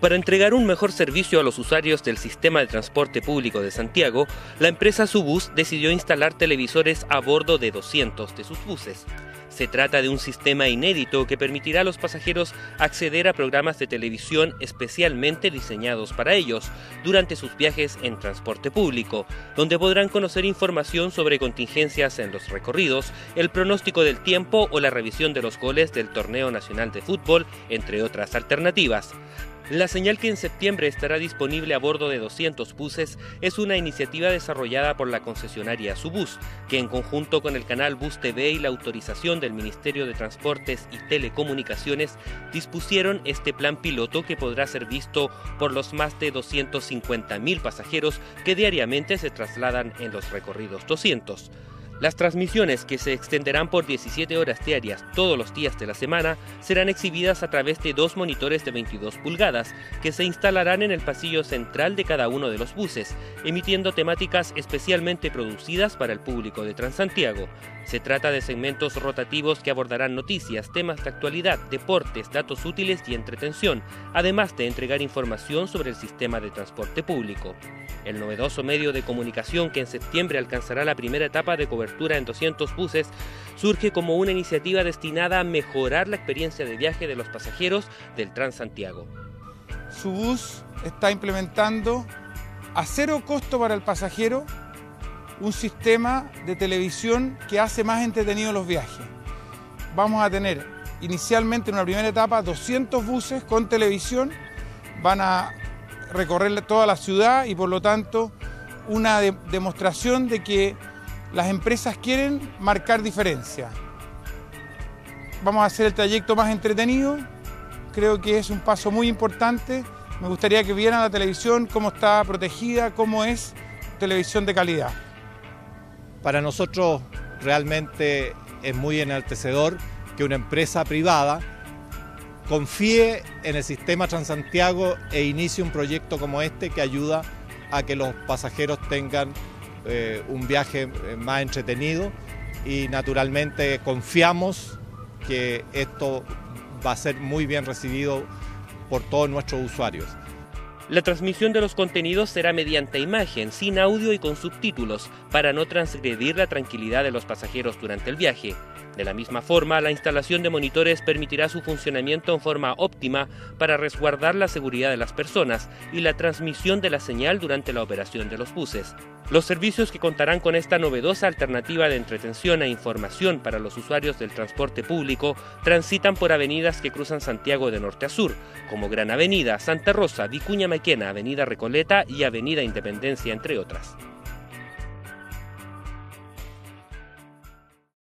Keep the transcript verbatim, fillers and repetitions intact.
Para entregar un mejor servicio a los usuarios del sistema de transporte público de Santiago, la empresa Subus decidió instalar televisores a bordo de doscientos de sus buses. Se trata de un sistema inédito que permitirá a los pasajeros acceder a programas de televisión especialmente diseñados para ellos durante sus viajes en transporte público, donde podrán conocer información sobre contingencias en los recorridos, el pronóstico del tiempo o la revisión de los goles del Torneo Nacional de Fútbol, entre otras alternativas. La señal que en septiembre estará disponible a bordo de doscientos buses es una iniciativa desarrollada por la concesionaria Subus, que en conjunto con el canal Bus T V y la autorización del Ministerio de Transportes y Telecomunicaciones dispusieron este plan piloto que podrá ser visto por los más de doscientos cincuenta mil pasajeros que diariamente se trasladan en los recorridos doscientos. Las transmisiones, que se extenderán por diecisiete horas diarias todos los días de la semana, serán exhibidas a través de dos monitores de veintidós pulgadas que se instalarán en el pasillo central de cada uno de los buses, emitiendo temáticas especialmente producidas para el público de Transantiago. Se trata de segmentos rotativos que abordarán noticias, temas de actualidad, deportes, datos útiles y entretención, además de entregar información sobre el sistema de transporte público. El novedoso medio de comunicación, que en septiembre alcanzará la primera etapa de cobertura en doscientos buses, surge como una iniciativa destinada a mejorar la experiencia de viaje de los pasajeros del Transantiago. Subus está implementando a cero costo para el pasajero un sistema de televisión que hace más entretenidos los viajes. Vamos a tener inicialmente en una primera etapa doscientos buses con televisión, van a recorrer toda la ciudad y por lo tanto una de demostración de que las empresas quieren marcar diferencia. Vamos a hacer el trayecto más entretenido, creo que es un paso muy importante. Me gustaría que vieran la televisión, cómo está protegida, cómo es televisión de calidad. Para nosotros realmente es muy enaltecedor que una empresa privada confíe en el sistema Transantiago e inicie un proyecto como este que ayuda a que los pasajeros tengan eh, un viaje más entretenido y naturalmente confiamos que esto va a ser muy bien recibido por todos nuestros usuarios. La transmisión de los contenidos será mediante imagen, sin audio y con subtítulos, para no transgredir la tranquilidad de los pasajeros durante el viaje. De la misma forma, la instalación de monitores permitirá su funcionamiento en forma óptima para resguardar la seguridad de las personas y la transmisión de la señal durante la operación de los buses. Los servicios que contarán con esta novedosa alternativa de entretención e información para los usuarios del transporte público transitan por avenidas que cruzan Santiago de norte a sur, como Gran Avenida, Santa Rosa, Vicuña Maquena, Avenida Recoleta y Avenida Independencia, entre otras.